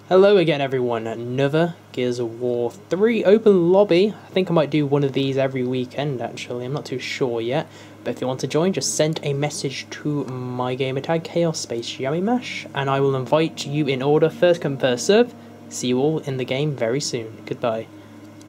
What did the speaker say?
Hello again everyone, another Gears of War 3 open lobby. I think I might do one of these every weekend actually, I'm not too sure yet. But if you want to join, just send a message to my gamertag Chaos Space yamimash and I will invite you in order, first come first serve. See you all in the game very soon. Goodbye.